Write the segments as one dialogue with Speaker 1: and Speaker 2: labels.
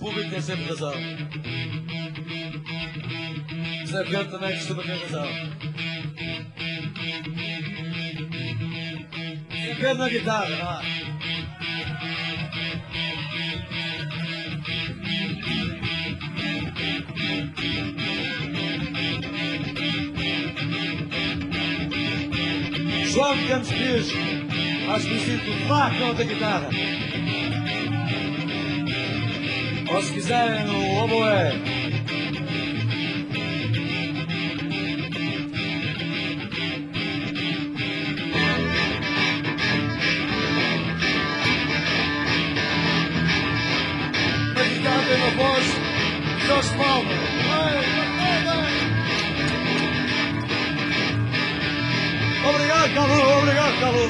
Speaker 1: público tem sempre razão. Zé Pedro também costuma ter razão. Zé Pedro na guitarra, não é? João de Campos Pires, mais conhecido por Flaco, não tem guitarra. Ou se quiserem, o oboé. A guitarra tem uma voz, Jorge Palma. Obrigado, Calu, obrigado, Calu.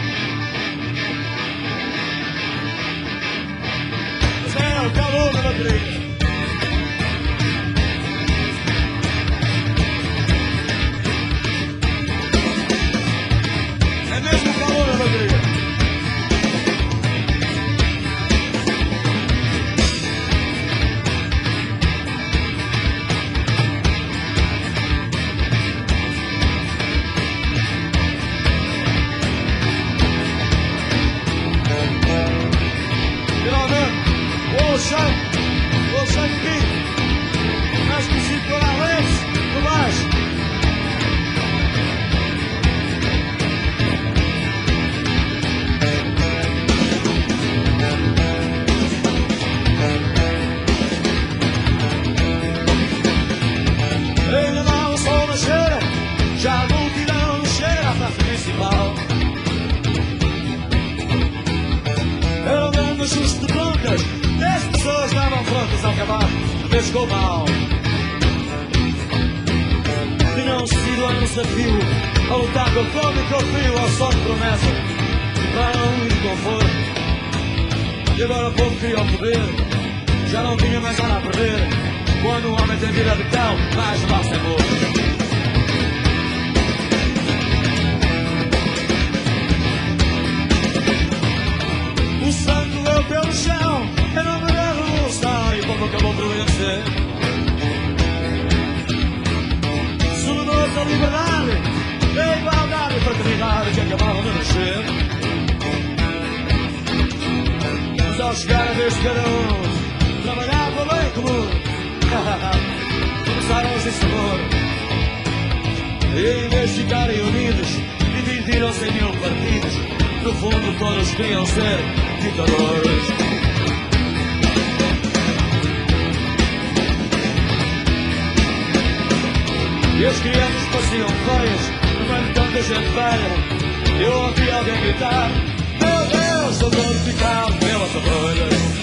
Speaker 1: É o Calu na bateria. É mesmo o Calu na bateria. Ocean Beat, mais conhecido por Alex, do baixo. Ainda não o sol na cheira, já a multidão cheira à praça principal. Era um grande ajuste de broncas. 10 pessoas estavam prontas a acabar, vez com o mal. Tinham sido um desafio a lutar com a fome e com o frio ao som de promessa, de pão e de conforto. E agora o povo queria o poder, já não tinha mais nada a perder. Quando um homem tem vida de cão, mais vale ser morto. O sangue leu pelo chão, em nome da revolução, e o povo acabou por vencer. Celebou-se a liberdade, a igualdade e a fraternidade que acabavam de nascer. Mas ao chegar a vez de cada um trabalhar para o bem comum, começaram sem sabor. E em vez de ficarem unidos, dividiram-se em 1000 partidos. No fundo todos queriam ser ditadores. E as crianças pareciam feias, no meio de tanta gente velha. Eu ouvi alguém gritar: meu Deus, sou glorificado pelas ovelhas.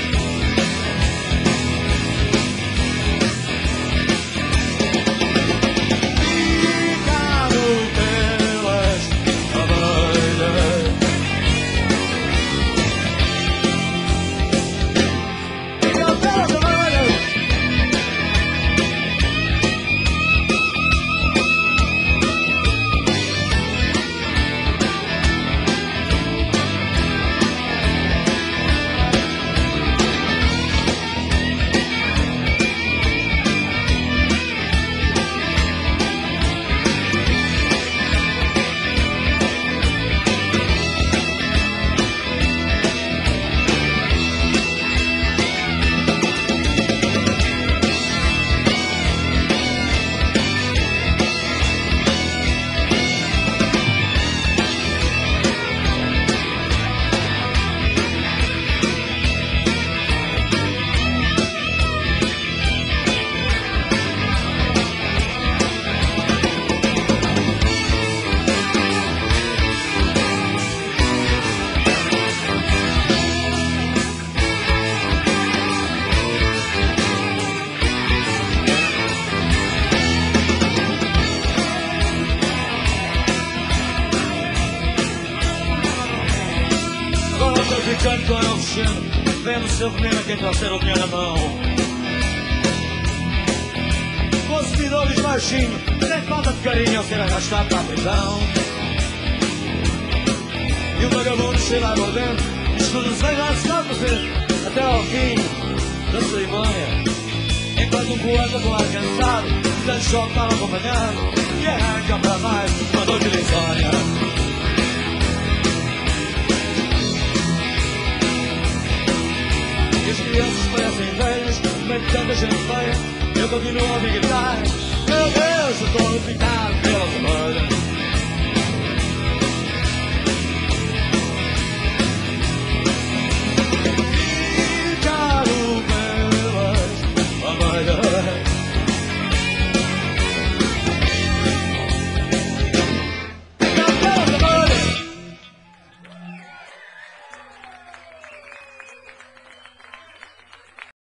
Speaker 1: Canto é o cheiro, vendo o seu veneno quem trouxer o dinheiro na mão. Consumidores baixinho, sem falta de carinho ao ser arrastado para a prisão. E o vagabundo cheio lá por dentro, escudo sem dar-se a fazer até ao fim. da cerimônia. Enquanto um poeta com ar cansado, da choque estava acompanhando, e arranca pra mais uma dor de insônia. E as crianças parecem velhas, meio tanta gente feia, eu continuo a me gritar: meu Deus, eu estou picado pelas orelhas.